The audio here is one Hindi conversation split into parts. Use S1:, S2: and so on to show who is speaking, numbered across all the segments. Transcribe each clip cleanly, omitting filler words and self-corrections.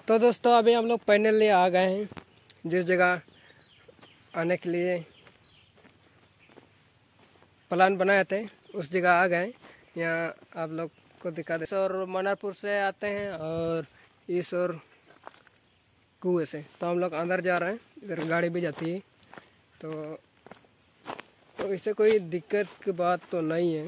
S1: तो दोस्तों अभी हम लोग फाइनली आ गए हैं जिस जगह आने के लिए प्लान बनाए थे, उस जगह आ गए। यहाँ आप लोग को दिखा दे और मनारपुर से आते हैं और इस और कुएं से। तो हम लोग अंदर जा रहे हैं, इधर गाड़ी भी जाती है। तो इससे कोई दिक्कत की बात तो नहीं है।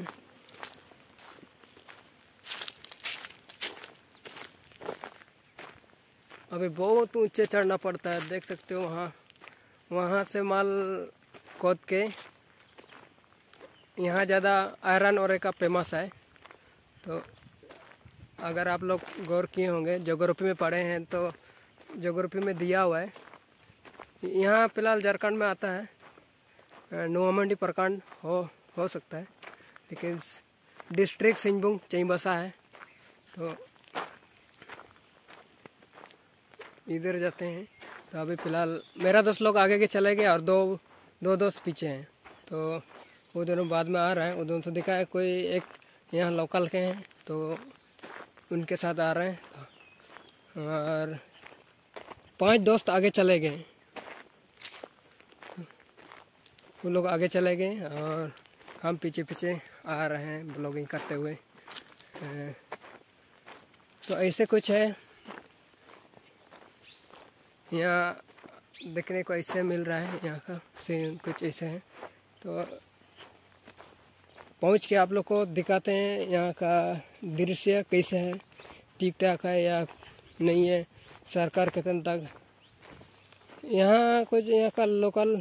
S1: अभी बहुत ऊंचे चढ़ना पड़ता है, देख सकते हो। वहाँ से माल खोद के यहाँ ज़्यादा आयरन और का फेमस है। तो अगर आप लोग गौर किए होंगे, ज्योग्राफी में पढ़े हैं तो ज्योग्राफी में दिया हुआ है। यहाँ फिलहाल झारखंड में आता है, नोआमंडी प्रखंड हो सकता है, लेकिन डिस्ट्रिक्ट सिंहभूम चाईबासा है। तो इधर जाते हैं। तो अभी फ़िलहाल मेरा दोस्त लोग आगे के चले गए और दो दोस्त पीछे हैं। तो वो दोनों बाद में आ रहे हैं। वो दोनों से दिखा है, कोई एक यहाँ लोकल के हैं तो उनके साथ आ रहे हैं। और 5 दोस्त आगे चले गए, वो लोग आगे चले गए और हम पीछे पीछे आ रहे हैं ब्लॉगिंग करते हुए। तो ऐसे कुछ है यहाँ देखने को, ऐसे मिल रहा है। यहाँ का सीन कुछ ऐसे है। तो पहुँच के आप लोग को दिखाते हैं यहाँ का दृश्य कैसे है, ठीक ठाक है या नहीं है, सरकार कितने तक। यहाँ कुछ यहाँ का लोकल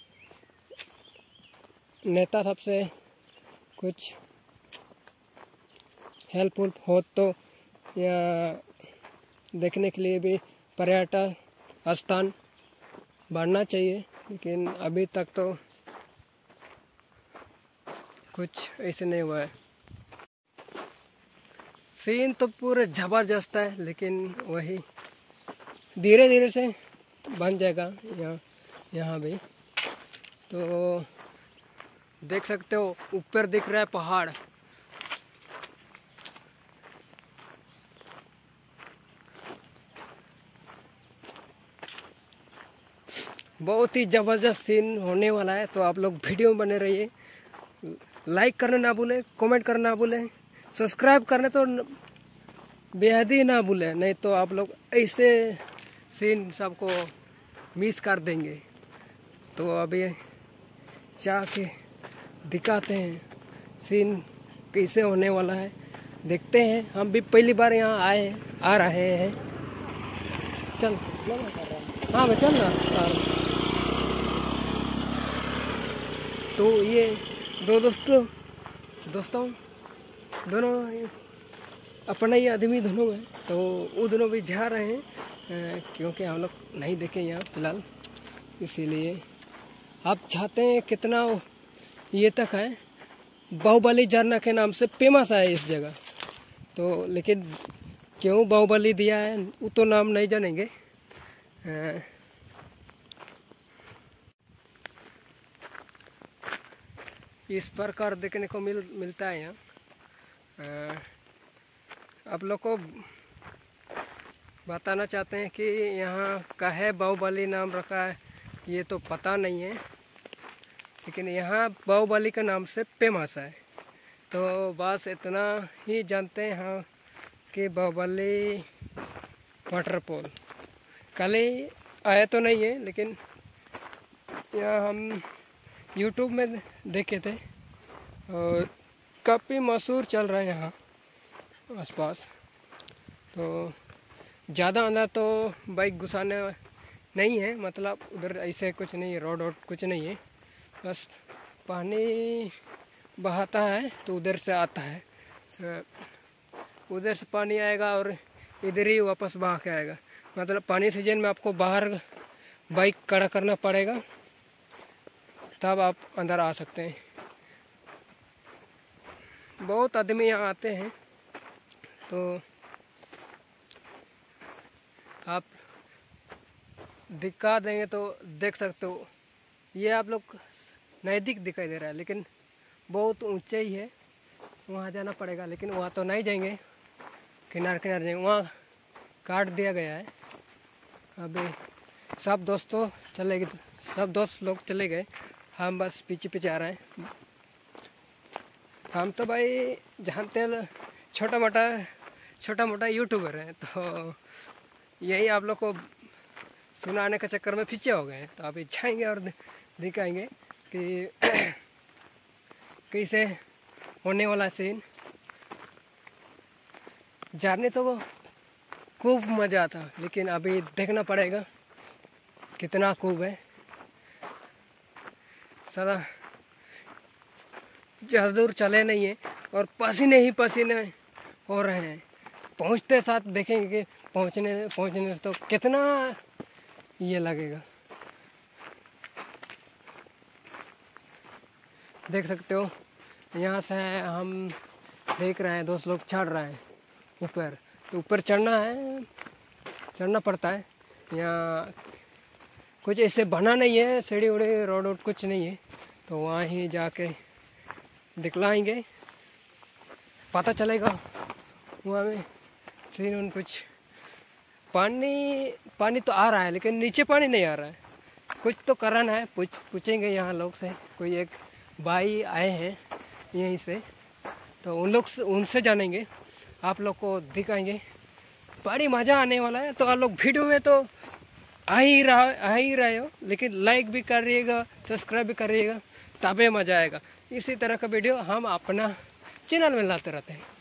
S1: नेता सबसे कुछ हेल्पफुल हो तो यहाँ देखने के लिए भी पर्यटन स्थान बढ़ना चाहिए, लेकिन अभी तक तो कुछ ऐसे नहीं हुआ है। सीन तो पूरे ज़बरदस्त है, लेकिन वही धीरे धीरे से बन जाएगा यहाँ भी। तो देख सकते हो ऊपर दिख रहा है पहाड़। बहुत ही ज़बरदस्त सीन होने वाला है। तो आप लोग वीडियो में बने रहिए, लाइक करना ना भूलें, कमेंट करना ना भूलें, सब्सक्राइब करने तो बेहद ही ना भूलें, नहीं तो आप लोग ऐसे सीन सबको मिस कर देंगे। तो अभी जाके दिखाते हैं सीन कैसे होने वाला है, देखते हैं। हम भी पहली बार यहाँ आ रहे हैं। चल हाँ मैं चल ना। तो ये दो दोस्तों दोनों अपना ही आदमी दोनों हैं। तो वो दोनों भी जा रहे हैं, क्योंकि हम लोग नहीं देखे यहाँ फिलहाल, इसीलिए। आप चाहते हैं कितना ये तक है, बाहुबली झरना के नाम से फेमस है इस जगह। तो लेकिन क्यों बाहुबली दिया है वो तो नाम नहीं जानेंगे। इस प्रकार देखने को मिलता है यहाँ। आप लोग को बताना चाहते हैं कि यहाँ काहे बाहुबली नाम रखा है ये तो पता नहीं है, लेकिन यहाँ बाहुबली के नाम से फेमस है। तो बस इतना ही जानते हैं हाँ कि बाहुबली वाटरफॉल कल ही आया तो नहीं है, लेकिन यहाँ हम YouTube में देखे थे और काफ़ी मशहूर चल रहा है यहाँ आसपास। तो ज़्यादा अंदर तो बाइक घुसाने नहीं है, मतलब उधर ऐसे कुछ नहीं है, रोड कुछ नहीं है, बस पानी बहाता है तो उधर से आता है। उधर से पानी आएगा और इधर ही वापस बहा के आएगा। मतलब पानी सीजन में आपको बाहर बाइक खड़ा करना पड़ेगा, तब आप अंदर आ सकते हैं। बहुत आदमी यहाँ आते हैं। तो आप दिखा देंगे तो देख सकते हो। ये आप लोग नज़दीक दिखाई दे रहा है, लेकिन बहुत ऊंचे ही है, वहाँ जाना पड़ेगा। लेकिन वहाँ तो नहीं जाएंगे, किनारे जाएंगे, वहाँ काट दिया गया है। अभी सब दोस्तों चले गए, सब दोस्त लोग चले गए, हम बस पीछे पीछे आ रहे हैं। हम तो भाई जानते हैं छोटा मोटा यूट्यूबर है, तो यही आप लोग को सुनाने के चक्कर में पीछे हो गए। तो अभी जाएंगे और दिखाएंगे कि कैसे होने वाला सीन। जाने तो खूब मज़ा आता, लेकिन अभी देखना पड़ेगा कितना खूब है। सारा ज़्यादा दूर चले नहीं है और पसीने ही पसीने हो रहे हैं। पहुंचते साथ देखेंगे कि पहुंचने से तो कितना ये लगेगा। देख सकते हो, यहाँ से हम देख रहे हैं दोस्त लोग चढ़ रहे हैं ऊपर। तो ऊपर चढ़ना पड़ता है। यहाँ कुछ ऐसे बना नहीं है, सीढ़ी उड़ी रोड कुछ नहीं है, तो वहाँ ही जाके दिखलाएंगे, पता चलेगा वहाँ में सीन। कुछ पानी तो आ रहा है, लेकिन नीचे पानी नहीं आ रहा है। कुछ तो कारण है, पूछेंगे यहाँ लोग से। कोई एक भाई आए हैं यहीं से, तो उनसे जानेंगे, आप लोग को दिखाएंगे। बड़ी मज़ा आने वाला है। तो आप लोग वीडियो में तो आ ही रहे हो, लेकिन लाइक भी करिएगा, सब्सक्राइब भी करिएगा, तबे मज़ा आएगा। इसी तरह का वीडियो हम अपना चैनल में लाते रहते हैं।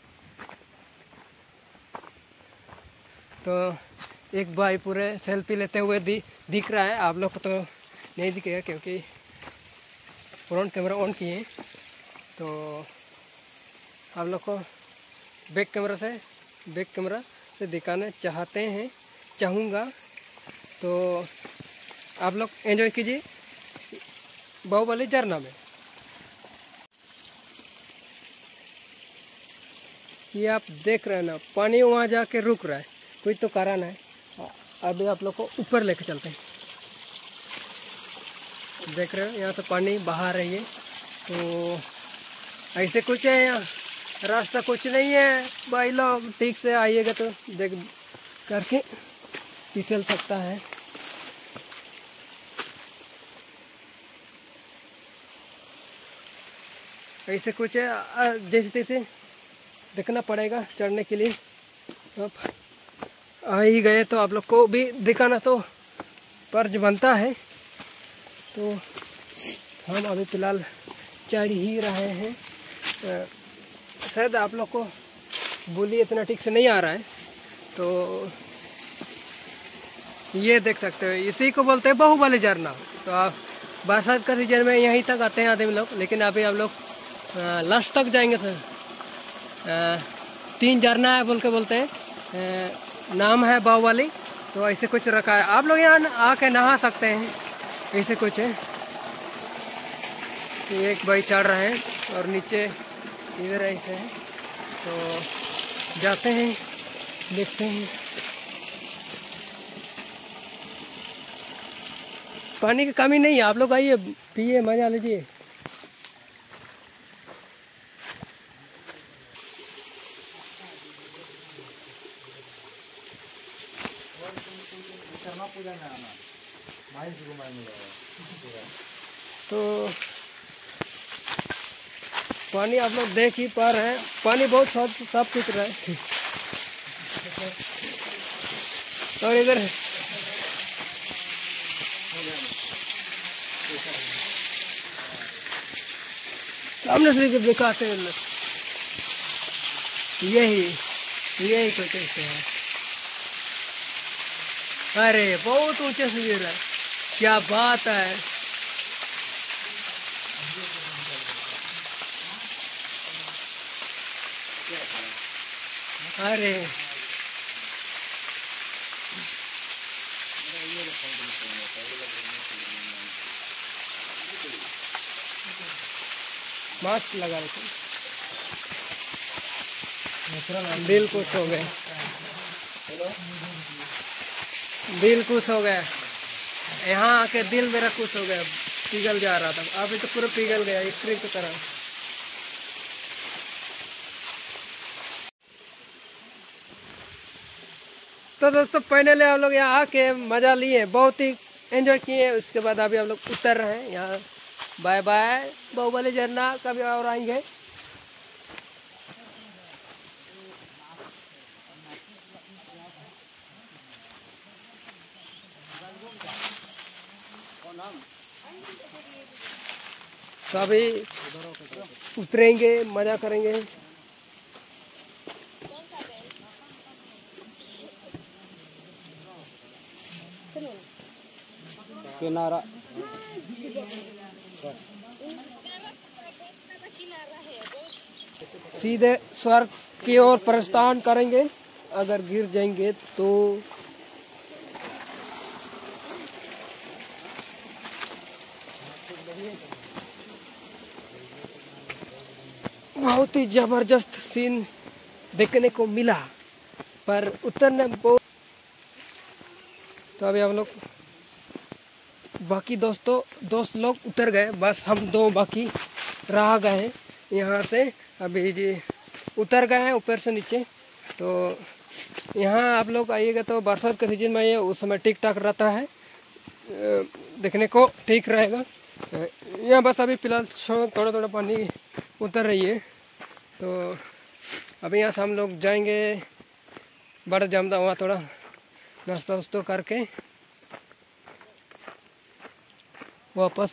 S1: तो एक भाई पूरे सेल्फी लेते हुए दिख रहा है, आप लोग को तो नहीं दिखेगा क्योंकि फ्रंट कैमरा ऑन किए हैं। तो आप लोग को बैक कैमरा से दिखाना चाहूँगा। तो आप लोग एंजॉय कीजिए बाहुबली झरना में। ये आप देख रहे हैं ना, पानी वहाँ जाके रुक रहा है, कुछ तो कारण है। अभी आप लोग को ऊपर लेके चलते हैं। देख रहे हो, यहाँ से पानी बहा रही है। तो ऐसे कुछ है, यहाँ रास्ता कुछ नहीं है भाई लोग, ठीक से आइएगा तो देख करके फिसल सकता है। ऐसे कुछ है, जैसे तैसे देखना पड़ेगा चढ़ने के लिए। अब आ ही गए तो आप लोग को भी दिखाना तो फर्ज बनता है। तो हम अभी फ़िलहाल चढ़ ही रहे हैं। शायद आप लोग को बोली इतना ठीक से नहीं आ रहा है, तो ये देख सकते हो, इसी को बोलते हैं बाहुबली झरना। तो आप बरसात का सीजन में यहीं तक आते हैं आदमी लोग, लेकिन अभी हम लोग लास्ट तक जाएंगे। सर 3 झरना है बोलते हैं, नाम है बाहुबली। तो ऐसे कुछ रखा है, आप लोग यहाँ आके नहा सकते हैं, ऐसे कुछ है। एक भाई चढ़ रहे हैं और नीचे इधर ऐसे है। तो जाते हैं, देखते हैं। पानी की कमी नहीं है, आप लोग आइए, पिए, मजा लीजिए। तो पानी आप लोग देख ही पा रहे हैं, पानी बहुत साफ सुथरा है। और इधर सामने से दिखाते हैं लोग, यही कुछ ऐसे है। अरे बहुत ऊंचे से गिर रहा है, क्या बात है। अरे मास्क लगा रखे, दिल खुश हो गए, दिल खुश हो गया। यहाँ आके दिल मेरा खुश हो गया, पिघल जा रहा था, अभी तो पूरा पिघल गया स्प्रिंग की तरह। तो दोस्तों फाइनली हम लोग यहाँ आके मज़ा लिए, बहुत ही एंजॉय किए। उसके बाद अभी हम लोग उतर रहे हैं यहाँ। बाय बाय बाहुबली झरना, कभी और आएंगे। तो अभी उतरेंगे, मज़ा करेंगे।
S2: किनारा
S1: सीधे स्वर्ग की ओर प्रस्थान करेंगे। अगर गिर जाएंगे तो बहुत ही जबरदस्त सीन देखने को मिला, पर उतरने बहुत। तो अभी हम लोग बाकी दोस्त लोग उतर गए, बस हम दो बाकी रह गए हैं यहाँ से। अभी जी उतर गए हैं ऊपर से नीचे। तो यहाँ आप लोग आइएगा तो बरसात के सीजन में आइए, उस समय ठीक ठाक रहता है, देखने को ठीक रहेगा। यहाँ बस अभी फिलहाल थोड़ा थोड़ा पानी उतर रही है। तो अभी यहाँ से हम लोग जाएंगे बड़ा जमदा, वहाँ थोड़ा नाश्ता वास्ता करके वापस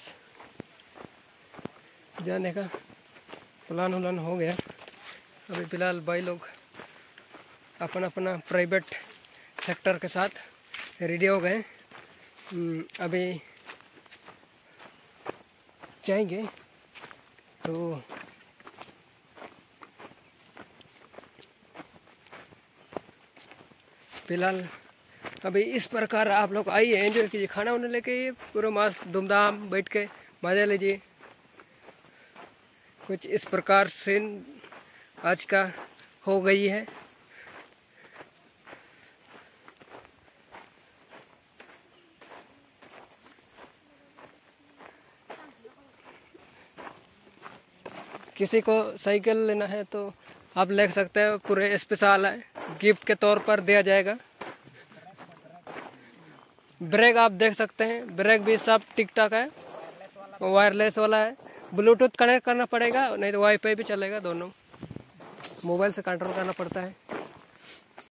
S1: जाने का प्लान उलान हो गया। अभी फ़िलहाल भाई लोग अपना अपना प्राइवेट सेक्टर के साथ रेडी हो गए। अभी जाएंगे। तो फिलहाल अभी इस प्रकार आप लोग आइए, एंजॉय कीजिए, खाना वाना लेके पूरा मस्त धूमधाम बैठ के मज़ा लीजिए। कुछ इस प्रकार सीन आज का हो गई है। किसी को साइकिल लेना है तो आप ले सकते हैं, पूरे स्पेशल है, गिफ्ट के तौर पर दिया जाएगा। ब्रेक आप देख सकते हैं, ब्रेक भी सब ठीक ठाक है, वायरलेस वाला है। ब्लूटूथ कनेक्ट करना पड़ेगा, नहीं तो वाईफाई भी चलेगा, दोनों मोबाइल से कंट्रोल करना पड़ता है।